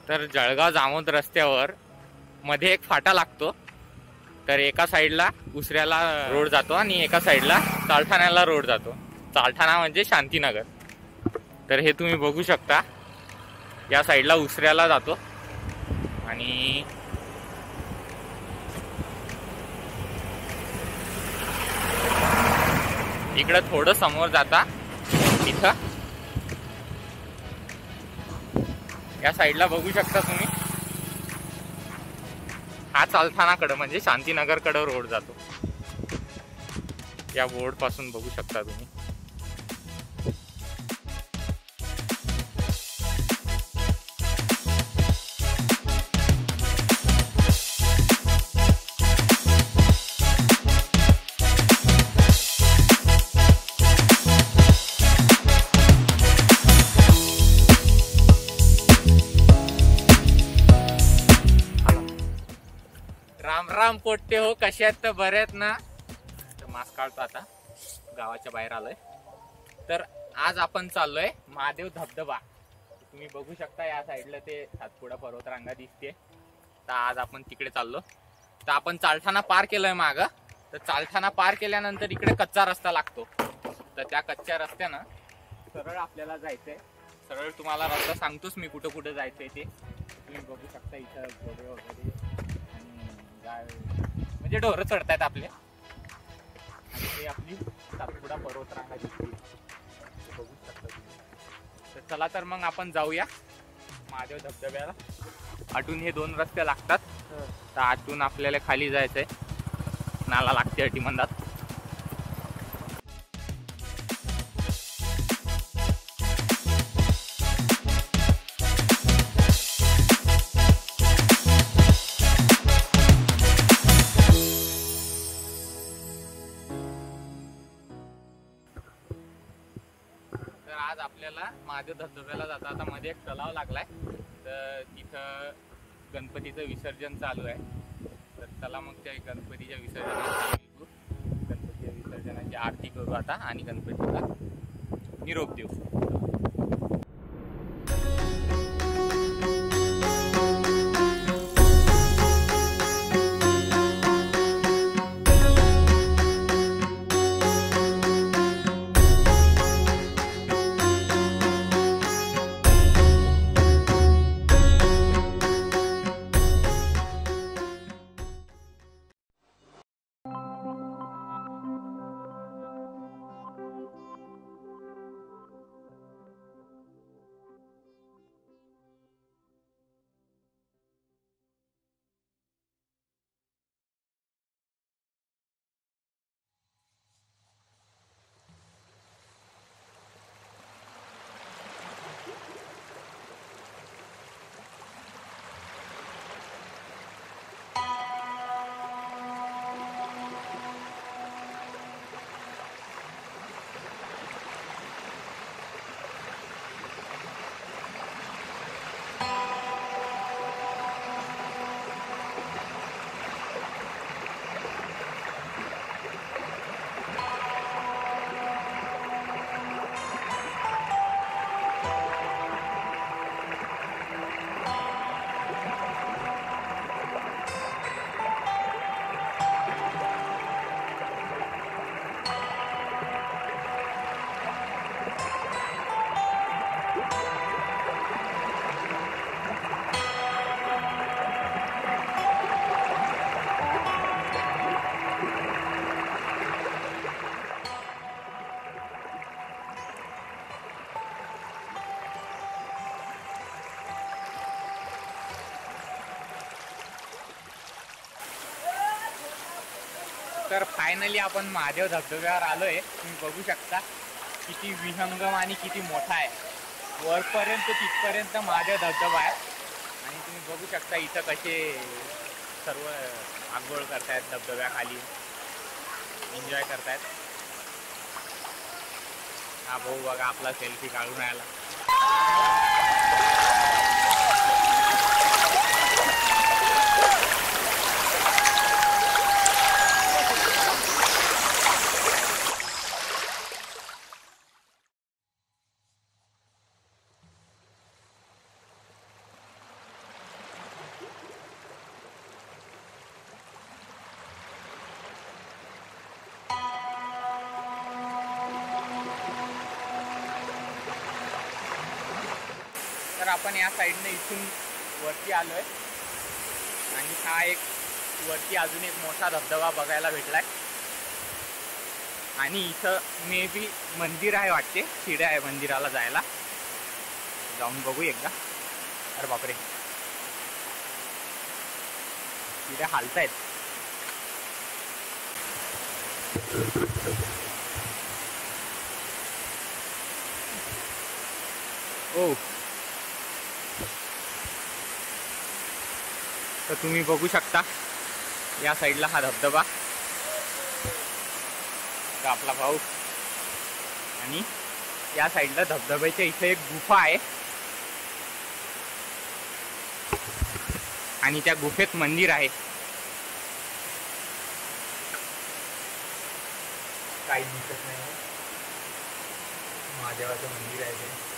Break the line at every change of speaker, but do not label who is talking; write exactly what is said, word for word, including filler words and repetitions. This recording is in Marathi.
तर जळगाव जामोद रस्त्यावर मध्ये एक फाटा लागतो. तर एका साईडला उसऱ्याला रोड जातो आणि एका साईडला चालठाण्याला रोड जातो. चालठाणा म्हणजे शांतीनगर. तर हे तुम्ही बघू शकता, या साईडला उसऱ्याला जातो आणि इकडं थोडं समोर जाता तिथं या साईडला बघू शकता तुम्ही, हा चालठाणाकडं म्हणजे शांतीनगरकडं रोड जातो. या बोर्ड पासून बघू शकता तुम्ही. राम राम पोट्टे हो, कसे आहेत तर बरे आहेत ना. तर मास्क काढतो आता, गावाच्या बाहेर आलोय. तर आज आपण चाललोय महादेव धबधबा. तुम्ही बघू शकता या साईडला ते सातपुडा पर्वतरांगा दिसते. तर आज आपण तिकडे चाललो. तर आपण चालठाणा पार केलंय मागं. तर चालठाणा पार केल्यानंतर इकडे कच्चा रस्ता लागतो. तर त्या कच्च्या रस्त्यानं सरळ आपल्याला जायचंय. सरळ तुम्हाला रस्ता सांगतोच मी, कुठं कुठं जायचंय ते. तुम्ही बघू शकता इथं घोडे वगैरे म्हणजे ढोरं चढतायत आपले. आणि ते आपली सातपुडा पर्वतरांगा दिसते, बघू शकता तुम्ही. तर चला तर मग आपण जाऊया महादेव धबधब्याला. आतून हे दोन रस्ते लागतात. तर आतून आपल्याला खाली जायचंय, नाला लागते अटीमंदात. तर आज आपल्याला महादेव धबधब्याला जाता आता मध्ये एक तलाव लागलाय. तर तिथं गणपतीचं विसर्जन चालू आहे. तर चला मग त्या गणपतीच्या विसर्जनाची गणपतीच्या विसर्जनाची आरती करू आता आणि गणपतीला निरोप देऊ. तर फायनली आपण महादेव धबधब्यावर आलोय. तुम्ही बघू शकता किती विहंगम आणि किती मोठा आहे. वरपर्यंत तिथपर्यंत महादेव धबधबा आहे. आणि तुम्ही बघू शकता इथं कसे सर्व आंघोळ करतायत, धबधब्याखाली एन्जॉय करतायत. हा भाऊ बघा आपला सेल्फी काढून राहिला. तर आपण या साईडने इथून वरती आलोय आणि हा एक वरती अजून एक मोठा धबधबा बघायला भेटलाय आणि इथं मे बी मंदिर आहे वाटते, शिड्या आहे मंदिराला जायला, जाऊन बघू एकदा. अरे बापरे, शिड्या हालतायत. ओ तर तुम्ही बघू शकता या साईडला हा धबधबा, आपला भाऊ, आणि या साईडला धबधब्याच्या इथे एक गुफा आहे आणि त्या गुफेत मंदिर आहे. काही दिसत नाही, महादेवाचं मंदिर आहे ते.